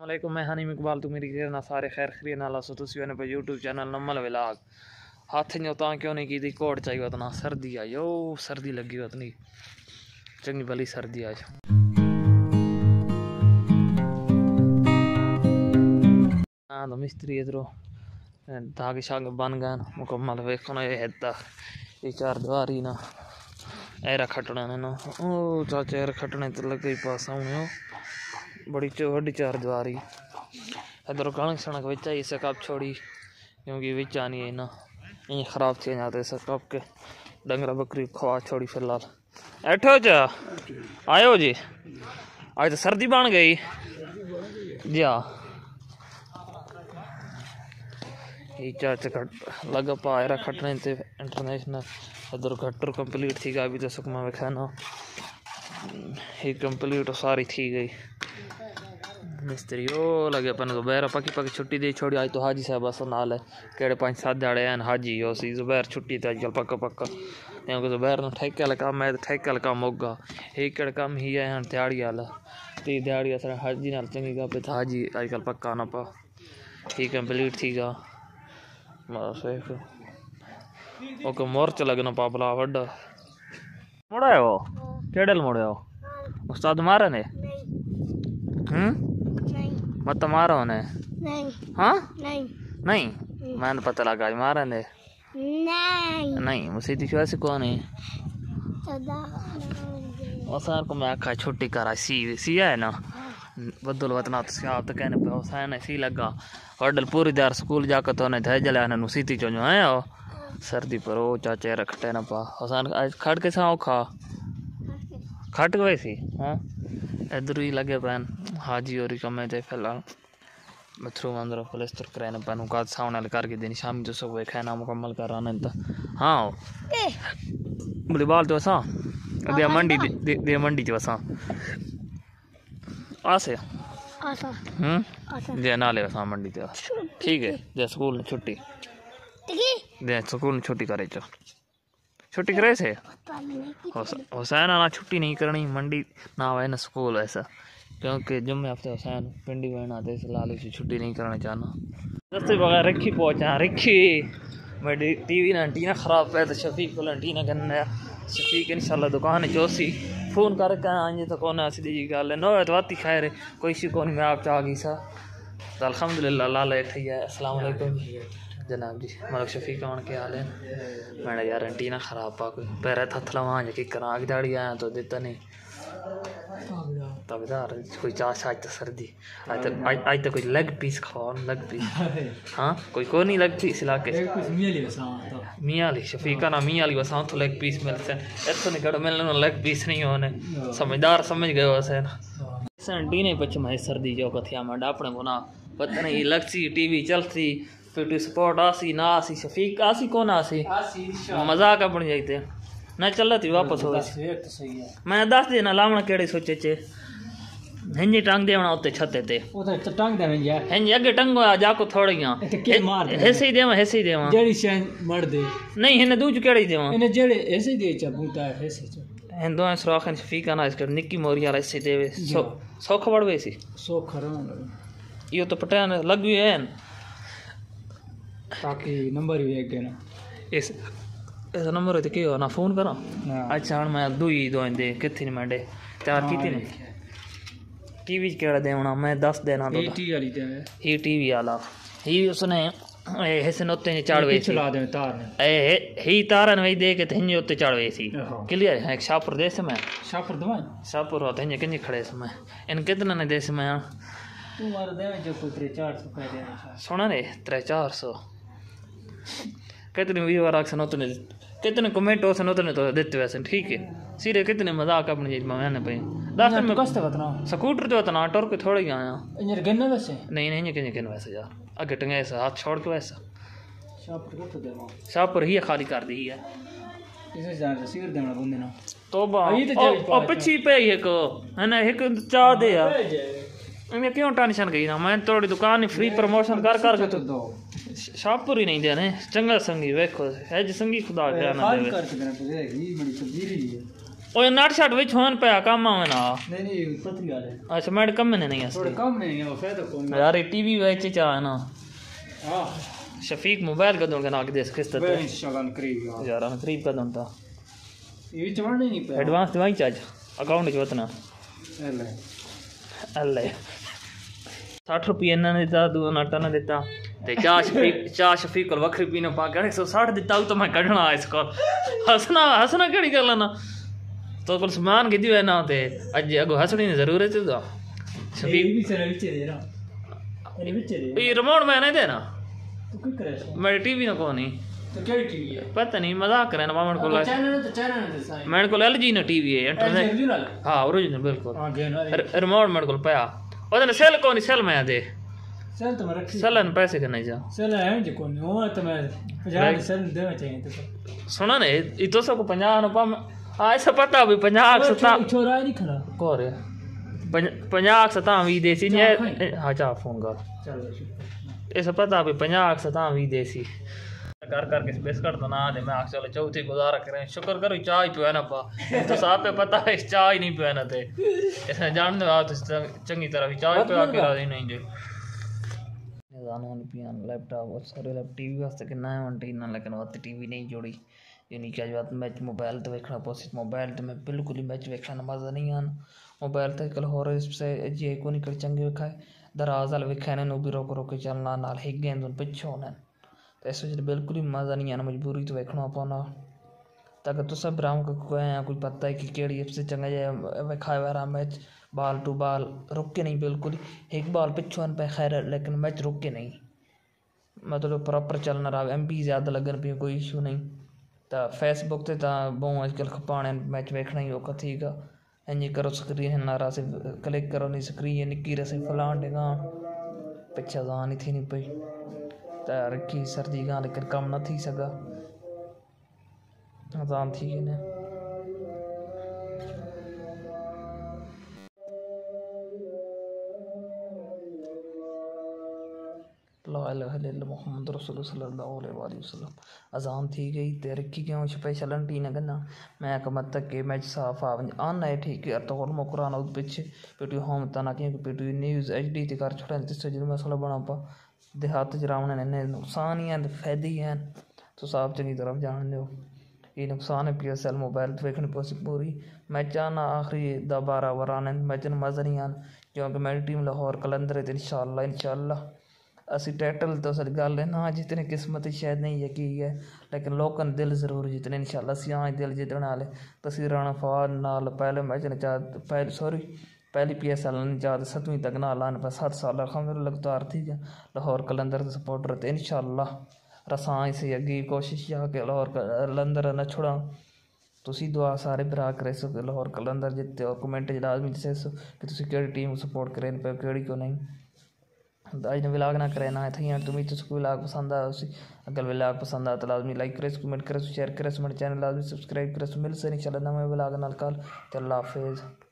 वालेकुम मैं हनीम इकबाल तू मेरी ना सारे खैर खरी नाला सो तुसी ने पे यूट्यूब चैनल नमल व्लॉग हाथ जो ता क्यों नहीं की कोट चाहिए उतना सर्दी आई ओ सर्दी लगी उतनी चंगी भली सर्दी आज हाँ तो मिस्त्री इधरों धाग शाग बन गए मुकम्मल वेखो ना ये चार दीवारी ना ऐरा खटना ने ना ओ चाचा ऐरा खटने तो लग गई पास आने बड़ी वड्डी चार दीवारी इधर कणक शणक बिच आई इसे कप छोड़ी क्योंकि बिच आनी है ना ये खराब थी जाते इसे कप के डंगरा बकरी खवा छोड़ी फिलहाल ऐठो जा आयो जी आज तो सर्दी बन गई जी हाँ ये चाचा खट लगा पायरा खटने थे इंटरनेशनल इधर खट्टर कंप्लीट थी अभी तो सुकमा वेखा ना ये कंप्लीट सारी थी गई मिस्त्री ओ लगे अपन को बैर पकी पकी छुट्टी दे छोड़ी आज तो हाजी साहब अस नाल है केड़े 5-7 दिहाड़े हैं हाजी हो सी जुबैर छुट्टी ते आजकल पक्का पक्का क्योंकि जुबैर न ठेके वाला काम है ठेके वाला काम होगा एक केड़े काम ही है हन दिहाड़ी वाला ती दिहाड़ी असर हाजी नाल चंगी का पे हाजी आजकल पक्का ना पा ठीक कंप्लीट थीगा बस एक ओके मोर्च लगना पा बला वड्डा मोड़ा है वो केड़े मोड़े हो उस्ताद मारे ने मत मारो ने नहीं हाँ नहीं मैंने पता लगा मारा ने नहीं मुझे तो वैसे कौन है वसार को मैं आखा छुट्टी करा सी है ना बदल वतना तो आप तो कहने पे हुसैन सी लगा वडल पूरी दार स्कूल जाकर तो ने थे जले ने सीती चो जो है ओ सर्दी पर ओ चाचे रखते ना पा हुसैन आज खड़ के साओ खा खट गए सी हाँ इधर ही लगे पैन हाजी और कमे थे फिलहाल बाथरूम अंदर प्लास्टर कराने पैन का साउंड वाले करके देनी शाम जो सब खाना मुकम्मल कराना तो हाँ बोले बाल तो वसा दे मंडी दे मंडी जो वसा आसे दे नाले वसा मंडी तो ठीक है दे स्कूल ने छुट्टी दे स्कूल ने छुट्टी करे चो छुट्टी करे से हुसैन आना छुट्टी नहीं करनी मंडी ना आए ना स्कूल ऐसा क्योंकि जुम्मे हफ्ते हुसैन पिंडी बहना आते लालू से छुट्टी नहीं करना चाहना दस्ते बगैर रखी पहुँचा रखी मेरी टीवी ना एंटीना ख़राब है तो शफीक को एंटीना करना शफीक इंशाल्लाह दुकान चौसी फ़ोन करके आए तो कौन सीधी जी गल है नो तो आती खैर कोई सी कौन मैं आप चाह गई सा तो अल्हम्दुलिल्लाह लाल है अस्सलाम वालेकुम जनाब जी मलक शफीक आन के हाल है मैंने यार एंटीना ख़राब पा कोई पैर हथ लवा कि करा आग दाड़ी आया तो देता नहीं तबदार कोई चाह शायद तो सर्दी आज तो कोई लेग पीस खाओ लेग पीस हाँ कोई को नहीं लेग पीस इलाके मियाँ अली शफीका ना मियाँ अली वसा तो लेग पीस मिलते हैं इतना नहीं कड़ो मिलने लेग पीस नहीं होने समझदार समझ गए वैसे ना एंटीने पच मैं सर्दी जो कथिया मैं अपने को ना पता नहीं लगती टीवी चलती फिर स्पोर्ट आसी ना आसी शफीक आसी कौन आसी मजाक बन जाते ना चल थी वापस हो मैं दस देना लावना केड़े सोचे चे हिंजी टांग देवना उत्ते छते ते टांग दे हिंजी अगे टंगो जाको थोड़ियां ऐसे ही देवा जेड़ी शे मर दे नहीं हिने दूज केड़ी देवा इने जेड़े ऐसे दे च बूटा ऐसे च हिन दो सराखन शफीका ना इसकर निक्की मोरिया ऐसे देवे सोख वड़वे सी सोख खरा यो तो पटान लगी है ताकि नंबर भी एक ना इस नंबर होते क्यों ना फोन करा अच्छा हाँ मैं दुई दो दे कितने नहीं मंडे चार की ने टीवी केड़ा देना मैं 10 देना तो ही टीवी वाला ही उसने ऐसे नोते ने चाड़वे चला दे तार ही तारन वही दे के तन्ने उत्ते चाड़वे सी क्लियर है एक शापर देश में शापर दवा शापर होते हैं कितने खड़े समय इन कितने ने देश में तू मार दे जो कोई 300-400 कह दे सुना रे 300-400 कितने व्यूअर आक्सन उतने कितने कमेंट हो उतने तो देते वैसे ठीक है सीधे कितने मजाक अपने जी मैंने पे 10 दिन में कष्ट बतना स्कूटर तो तना टोर के थोड़े आया इंजर गन्ना वैसे नहीं किन वैसे यार आगे टंगे ऐसा हाथ छोड़ के वैसा शापर को तो देवा शापर ही खाली कर दी है इसे जान सीर देना बंदे ना तोबा ओ पछी पे एक है ना एक चाह दे यार मैं क्यों टेंशन गई ना मैं थोड़ी दुकान फ्री प्रमोशन कर के तो दो शाहपुर ही नहीं देने चंगा संगी वेखो है जी संगी खुदा क्या ना देवे ओए नट शट विच होन पे काम आवे ना नहीं पतली वाले अच्छा मैं कम ने नहीं थोड़े हस्ते कम नहीं है वो फायदा कौन यार टीवी वेच चा है ना हां शफीक मोबाइल का दोन ना के देस किस्त वे इंशाल्लाह करीब यार हम करीब का दोन था ये चढ़ने नहीं पे एडवांस दवाई चार्ज अकाउंट च वतना ले अल्ले 60 रुपये इन्होंने दिता दो नटा ने दिता ते चाह शफीक को वखरी पीने पा के 160 दिता तो मैं कढ़ना इसको हसना केड़ी गल ना तो कोल सामान की है ना ते अज अगो हसनी की जरूरत है तो शफीक भी चले विच दे रहा अरे विच दे ये रिमोट मैं नहीं देना तू क्या करे मेरी टीवी ना को नहीं तो क्या टीवी है पता नहीं मजाक करे ना मामन को चैनल है साईं मेरे को एलजी ना टीवी है इंटरनेट ओरिजिनल हाँ ओरिजिनल बिल्कुल हां गेन रिमोट मेरे को पाया ओदने सेल को नहीं सेल मैं दे सेल तो मैं रखी सेलन पैसे के नहीं जा सेल है जो कौन हो तो मैं 50 सेल देना चाहिए तो सुना ने ये तो सबको 50 रुपया आ ऐसा पता भी 50 सता छोरा नहीं खड़ा को रे 50 सता भी देसी ने हाँ चा फोन कर चलो ऐसा पता भी 50 सता भी देसी कर करके बिस्कुट तो ना दे मैं चलो चौथी गुजारा करें शुक्र करो चाय पिया ना पा तो साहब पे पता है चाय नहीं पिया ना थे इसने जान दो आप चंगी तरह चाय पिया के राजी नहीं जो निदान होने पिया लैपटॉप और सारे लैप टीवी वास्ते कि ना वंटी ना लेकिन वो टीवी नहीं जोड़ी यानी क्या बात मैच मोबाइल तो देखना पोसिट मोबाइल तो मैं बिल्कुल ही मैच देखना मज़ा नहीं आना मोबाइल तो कल हो रहा से जे को निकल चंगे विखाए दराज वाल विखाने नो भी रोक रोक चलना नाल एक गेंद उन पिछे होना तो इस वजह बिल्कुल ही मज़ा नहीं आना मजबूरी तो देखना पौना ताकि तो सब राम का कोई पता है कि केड़ी एप से चंगा जाए विखाए वाला मैच बाल टू बाल रुक के नहीं बिल्कुल एक बाल पिछुअन पे खैर लेकिन मैच रुक के नहीं मतलब प्रॉपर चलना रहा MP ज़्यादा लगन पे कोई इशू नहीं तो फेसबुक से बहु अजकल खपाने मैच वेखना ही औखा थीगा इंज करो स्क्रीन नारा से क्लिक करो नहीं स्क्रीन निक्की रसे फलान डेगा पिछा जान ही थी नहीं पई तो रखी सर्दी गा लेकिन कम न थी सका जान थी ने मोहम्मद रसूल सल्लल्लाहु अलैहि वसल्लम अजान थी गई ते रखी क्यों स्पेशल टी न गना मैं कमत तक के मैच साफ आन है ठीक है तो और कुरान उद पीछे पीटी होम तना कि पीटी न्यूज़ HD ते कर छोड़ा तिस जिन मसला बना पा देहात च रावण ने नुकसान ही हैं फायदे ही हैं तो साहब चंगी तरफ जान लो ये नुकसान है PSL मोबाइल तो वेखनी पोसी पूरी मैच आना आखिरी 12 वरान मैच मज़ा नहीं आन क्योंकि मेरी टीम लाहौर कलंदर है इंशाअल्लाह असी टाइटल तो सर गल है ना जितने किस्मत शायद नहीं यकी है लेकिन लोगों ने दिल जरूर जितने इंशाल्लाह असी आज दिल जितने वाले तस्वीर राणा फवाद नाल पहले मैच ने पहली PSL ने चाहते 7वीं तक ना लान पर 7 साल लगातार थी लाहौर कलंदर के सपोर्टर थे इंशाल्लाह रसां से अगी कोशिश या कि लाहौर कलंदर न छुड़ा तुसी दुआ सारे भरा करे सो कि लाहौर कलंदर जितते और कमेंट लाजमी दसे सो कि तुसी केड़ी टीम सपोर्ट करें पे केड़ी को नहीं अज ने विलाग ना करे ना थी तुम्हें तो विलाग पसंद आया उसी अगर विलाग पसंद आया तो लाजमी लाइक करे कमेंट करे शेयर करे मेरे चैनल लाजमी सब्सक्राइब करे मिल से नहीं चला नवे विलाग नाल कल अल्लाह हाफिज़।